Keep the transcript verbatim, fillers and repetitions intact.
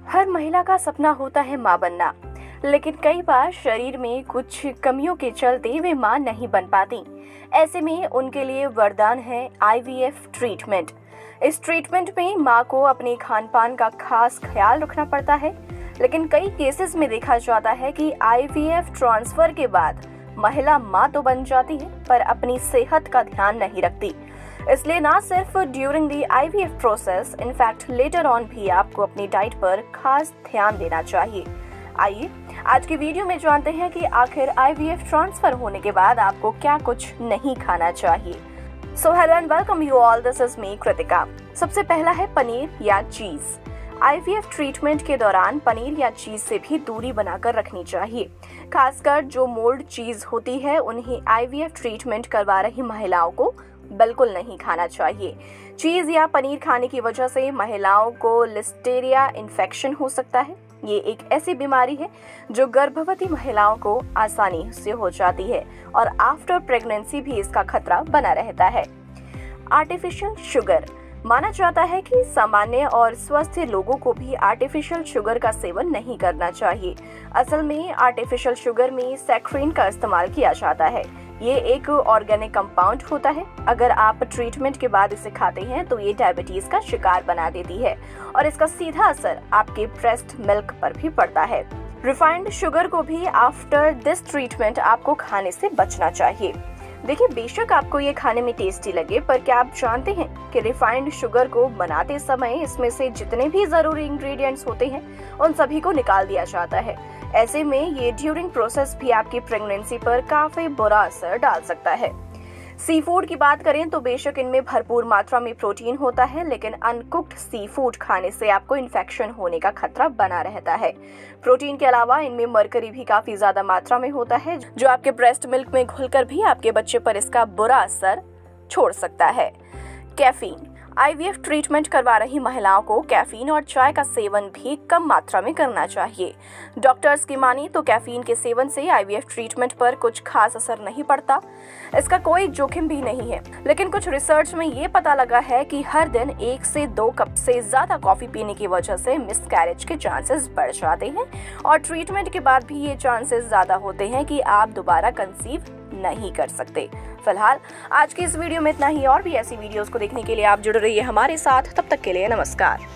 हर महिला का सपना होता है मां बनना, लेकिन कई बार शरीर में कुछ कमियों के चलते वे मां नहीं बन पाती। ऐसे में उनके लिए वरदान है आई वी एफ ट्रीटमेंट। इस ट्रीटमेंट में मां को अपने खान पान का खास ख्याल रखना पड़ता है, लेकिन कई केसेस में देखा जाता है कि आई वी एफ ट्रांसफर के बाद महिला मां तो बन जाती है पर अपनी सेहत का ध्यान नहीं रखती। इसलिए ना सिर्फ during the I V F process, in fact later on भी आपको अपनी डाइट पर खास ध्यान देना चाहिए। आइए आज की वीडियो में जानते हैं कि आखिर आई वी एफ ट्रांसफर होने के बाद आपको क्या कुछ नहीं खाना चाहिए। So hello and welcome you all, this is me Kritika. सबसे पहला है पनीर या चीज। आई वी एफ ट्रीटमेंट के दौरान पनीर या चीज से भी दूरी बनाकर रखनी चाहिए। खासकर जो मोल्ड चीज होती है उन्हें आई वी एफ ट्रीटमेंट करवा रही महिलाओं को बिल्कुल नहीं खाना चाहिए। चीज या पनीर खाने की वजह से महिलाओं को लिस्टेरिया इन्फेक्शन हो सकता है। ये एक ऐसी बीमारी है जो गर्भवती महिलाओं को आसानी से हो जाती है और आफ्टर प्रेगनेंसी भी इसका खतरा बना रहता है। Artificial sugar. माना जाता है कि सामान्य और स्वस्थ लोगों को भी आर्टिफिशियल शुगर का सेवन नहीं करना चाहिए। असल में आर्टिफिशियल शुगर में सैक्रिन का इस्तेमाल किया जाता है। ये एक ऑर्गेनिक कंपाउंड होता है। अगर आप ट्रीटमेंट के बाद इसे खाते हैं तो ये डायबिटीज का शिकार बना देती है और इसका सीधा असर आपके ब्रेस्ट मिल्क पर भी पड़ता है। रिफाइंड शुगर को भी आफ्टर दिस ट्रीटमेंट आपको खाने से बचना चाहिए। देखिए, बेशक आपको ये खाने में टेस्टी लगे, पर क्या आप जानते हैं कि रिफाइंड शुगर को बनाते समय इसमें से जितने भी जरूरी इंग्रेडिएंट्स होते हैं उन सभी को निकाल दिया जाता है। ऐसे में ये ड्यूरिंग प्रोसेस भी आपकी प्रेगनेंसी पर काफी बुरा असर डाल सकता है। सी फूड की बात करें तो बेशक इनमें भरपूर मात्रा में प्रोटीन होता है, लेकिन अनकुक्ड सी फूड खाने से आपको इन्फेक्शन होने का खतरा बना रहता है। प्रोटीन के अलावा इनमें मरकरी भी काफी ज्यादा मात्रा में होता है, जो आपके ब्रेस्ट मिल्क में घुलकर भी आपके बच्चे पर इसका बुरा असर छोड़ सकता है। Caffeine. I V F treatment करवा रही महिलाओं को कैफीन और चाय का सेवन भी कम मात्रा में करना चाहिए। डॉक्टर्स की मानी तो कैफीन के सेवन से आई वी एफ ट्रीटमेंट पर कुछ खास असर नहीं पड़ता। इसका कोई जोखिम भी नहीं है, लेकिन कुछ रिसर्च में ये पता लगा है कि हर दिन एक से दो कप से ज्यादा कॉफी पीने की वजह से मिसकैरेज के चांसेस बढ़ जाते हैं और ट्रीटमेंट के बाद भी ये चांसेस ज्यादा होते हैं कि आप दोबारा कंसीव नहीं कर सकते। फिलहाल आज की इस वीडियो में इतना ही, और भी ऐसी वीडियोस को देखने के लिए आप जुड़ रहिए हमारे साथ। तब तक के लिए नमस्कार।